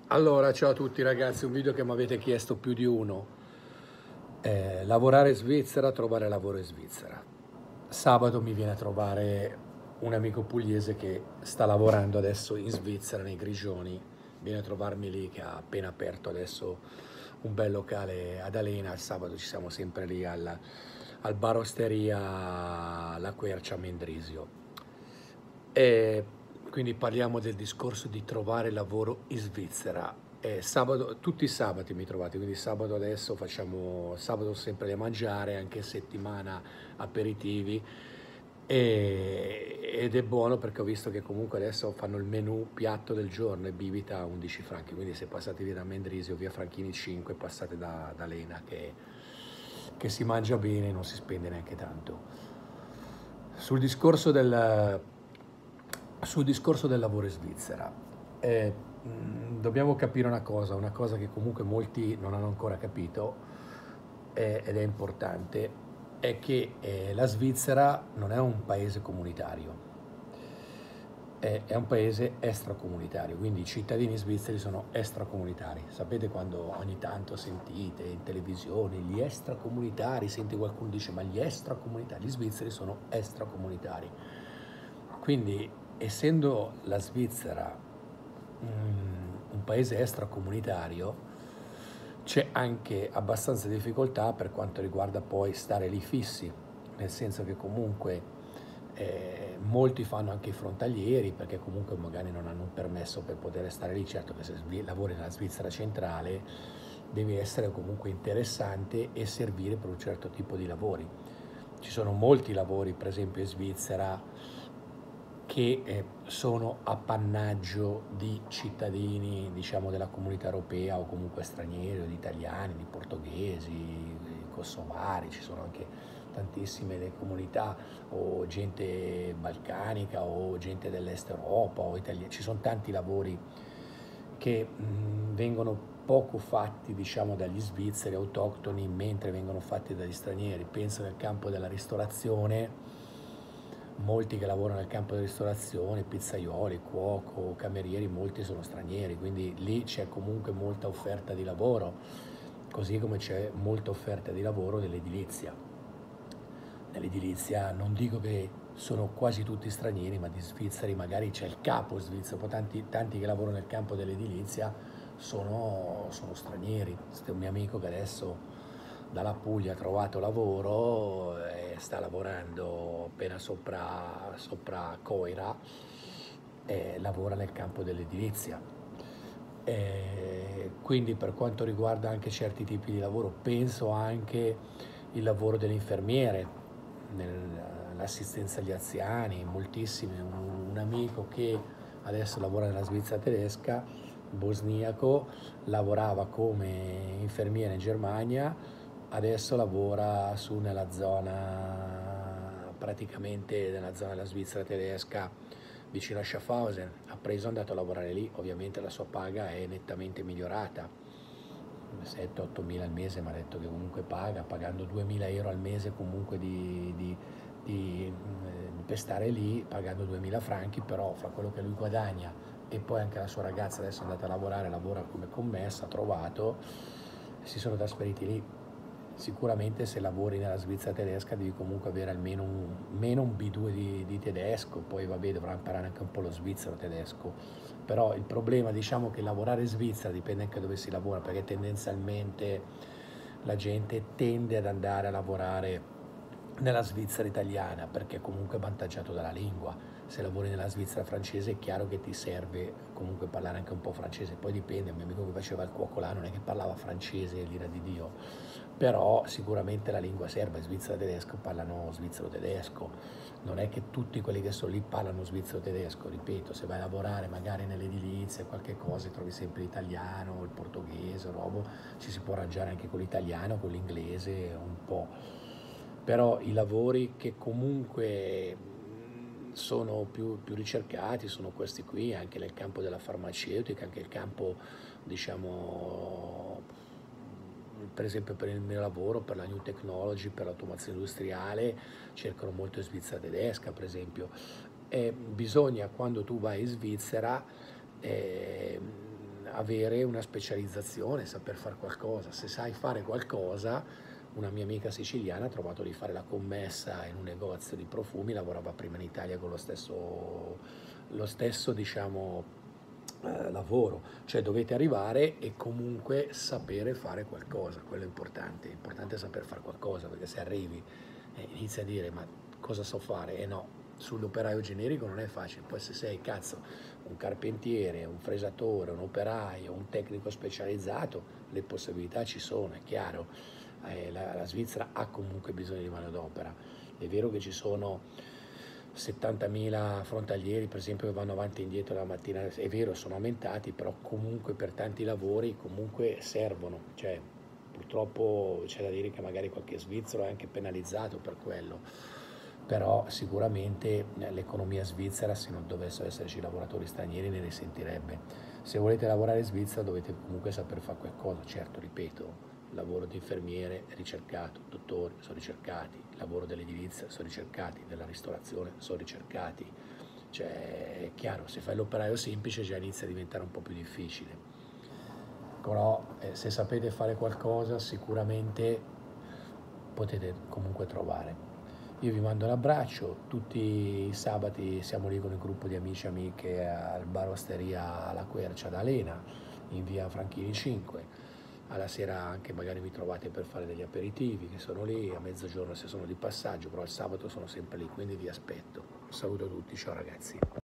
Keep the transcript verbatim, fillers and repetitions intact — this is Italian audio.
Allora, ciao a tutti ragazzi, un video che mi avete chiesto più di uno. Eh, lavorare in Svizzera, trovare lavoro in Svizzera. Sabato mi viene a trovare un amico pugliese che sta lavorando adesso in Svizzera, nei Grigioni. Viene a trovarmi lì che ha appena aperto adesso un bel locale ad Alena. Il sabato ci siamo sempre lì al, al bar Osteria La Quercia a Mendrisio. E quindi parliamo del discorso di trovare lavoro in Svizzera. E sabato, tutti i sabati mi trovate, quindi sabato adesso facciamo sabato sempre da mangiare, anche settimana aperitivi. E- ed è buono perché ho visto che comunque adesso fanno il menù piatto del giorno e bibita a undici franchi, quindi se passate via da Mendrisio, via Franchini cinque, passate da, da Lena che, che si mangia bene e non si spende neanche tanto. Sul discorso del, sul discorso del lavoro in Svizzera, eh, mh, dobbiamo capire una cosa, una cosa che comunque molti non hanno ancora capito eh, ed è importante, è che eh, la Svizzera non è un paese comunitario, è, è un paese extracomunitario, quindi i cittadini svizzeri sono extracomunitari. Sapete quando ogni tanto sentite in televisione gli extracomunitari, senti qualcuno dice ma gli extracomunitari, gli svizzeri sono extracomunitari. Quindi, essendo la Svizzera mm, un paese extracomunitario, c'è anche abbastanza difficoltà per quanto riguarda poi stare lì fissi, nel senso che comunque eh, molti fanno anche i frontalieri perché comunque magari non hanno un permesso per poter stare lì. Certo che se lavori nella Svizzera centrale devi essere comunque interessante e servire per un certo tipo di lavori. Ci sono molti lavori, per esempio in Svizzera, che eh, sono appannaggio di cittadini, diciamo, della comunità europea o comunque stranieri, o di italiani, di portoghesi, di kosovari, ci sono anche tantissime le comunità, o gente balcanica o gente dell'est Europa o italiani. Ci sono tanti lavori che mh, vengono poco fatti, diciamo, dagli svizzeri autoctoni, mentre vengono fatti dagli stranieri. Penso nel campo della ristorazione, molti che lavorano nel campo della ristorazione, pizzaioli, cuoco, camerieri, molti sono stranieri, quindi lì c'è comunque molta offerta di lavoro, così come c'è molta offerta di lavoro nell'edilizia. Nell'edilizia non dico che sono quasi tutti stranieri, ma di svizzeri magari c'è il capo svizzero, poi tanti, tanti che lavorano nel campo dell'edilizia sono, sono stranieri. C'è un mio amico che adesso dalla Puglia ha trovato lavoro e sta lavorando appena sopra, sopra Coira e lavora nel campo dell'edilizia. E quindi per quanto riguarda anche certi tipi di lavoro, penso anche il lavoro dell'infermiere, nell'assistenza agli anziani, moltissimi. Un, un amico che adesso lavora nella Svizzera tedesca, bosniaco, lavorava come infermiere in Germania, adesso lavora su nella zona, praticamente nella zona della Svizzera tedesca, vicino a Schaffhausen. Ha preso, è andato a lavorare lì, ovviamente la sua paga è nettamente migliorata, sette otto mila al mese, mi ha detto che comunque paga, pagando duemila euro al mese comunque di, di, di, per stare lì, pagando duemila franchi, però fra quello che lui guadagna e poi anche la sua ragazza adesso è andata a lavorare, lavora come commessa, ha trovato, si sono trasferiti lì. Sicuramente se lavori nella Svizzera tedesca devi comunque avere almeno un, meno un B due di, di tedesco, poi vabbè dovrà imparare anche un po' lo svizzero tedesco, però il problema, diciamo, che lavorare in Svizzera dipende anche dove si lavora, perché tendenzialmente la gente tende ad andare a lavorare nella Svizzera italiana perché comunque è avvantaggiato dalla lingua. Se lavori nella Svizzera francese è chiaro che ti serve comunque parlare anche un po' francese, poi dipende. Un mio amico che faceva il cuoco là non è che parlava francese, l'ira di Dio, però sicuramente la lingua serve. In Svizzera tedesco parlano svizzero tedesco, non è che tutti quelli che sono lì parlano svizzero tedesco, ripeto. Se vai a lavorare magari nell'edilizia qualche cosa trovi sempre l'italiano, il portoghese, robo, ci si può arrangiare anche con l'italiano, con l'inglese un po', però i lavori che comunque sono più, più ricercati sono questi qui, anche nel campo della farmaceutica, anche il campo, diciamo, per esempio per il mio lavoro, per la new technology, per l'automazione industriale, cercano molto in Svizzera tedesca, per esempio. E bisogna, quando tu vai in Svizzera, eh, avere una specializzazione, saper fare qualcosa. Se sai fare qualcosa, una mia amica siciliana ha trovato di fare la commessa in un negozio di profumi, lavorava prima in Italia con lo stesso, lo stesso diciamo, eh, lavoro, cioè dovete arrivare e comunque sapere fare qualcosa, quello è importante, è importante saper fare qualcosa, perché se arrivi e inizi a dire ma cosa so fare, e no, sull'operaio generico non è facile. Poi se sei cazzo un carpentiere, un fresatore, un operaio, un tecnico specializzato, le possibilità ci sono, è chiaro. Eh, la, la Svizzera ha comunque bisogno di manodopera. È vero che ci sono settantamila frontalieri per esempio che vanno avanti e indietro la mattina, è vero, sono aumentati, però comunque per tanti lavori comunque servono, cioè purtroppo c'è da dire che magari qualche svizzero è anche penalizzato per quello, però sicuramente l'economia svizzera, se non dovessero esserci lavoratori stranieri, ne risentirebbe. Se volete lavorare in Svizzera dovete comunque saper fare qualcosa, certo, ripeto, il lavoro di infermiere è ricercato, dottori sono ricercati, il lavoro dell'edilizia sono ricercati, della ristorazione sono ricercati, cioè è chiaro, se fai l'operaio semplice già inizia a diventare un po' più difficile, però eh, se sapete fare qualcosa sicuramente potete comunque trovare. Io vi mando un abbraccio, tutti i sabati siamo lì con il gruppo di amici e amiche al bar Osteria alla Quercia da Lena, in via Franchini cinque. Alla sera anche magari mi trovate per fare degli aperitivi, che sono lì, a mezzogiorno se sono di passaggio, però il sabato sono sempre lì, quindi vi aspetto. Saluto tutti, ciao ragazzi.